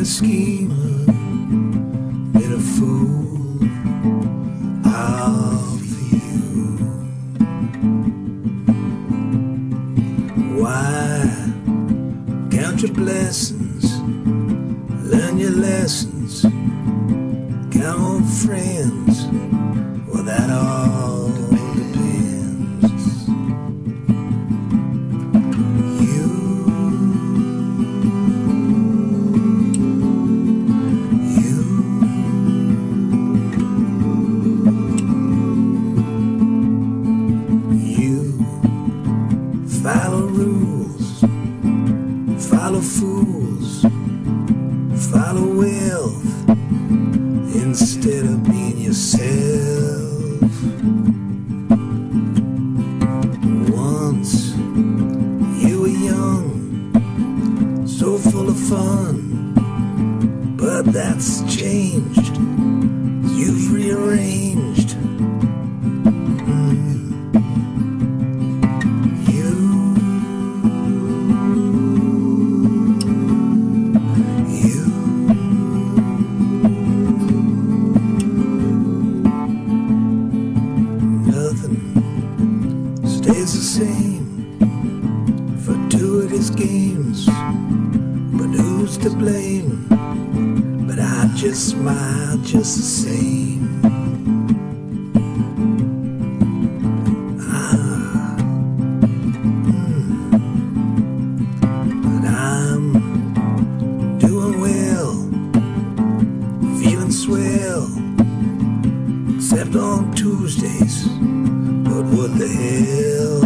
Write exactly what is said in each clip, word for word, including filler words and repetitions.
a schemer, been a fool of you. Why count your blessings, learn your lessons, count on friends? Well, that all depends. You, you, you follow rules, follow fools, follow wealth instead of being yourself. Once you were young, so full of fun, but that's changed. You've rearranged. Mm. You, you. Nothing stays the same for fortuitous games, but who's to blame? But I just smile just the same. Ah, mm, but I'm doing well, feeling swell, except on Tuesdays. But what the hell?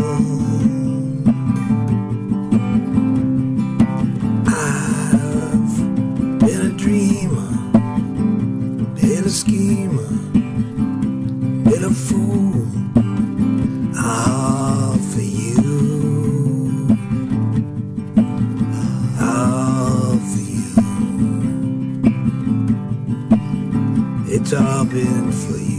I've been a dreamer, been a schemer, been a fool, all for you, all for you. It's all been for you.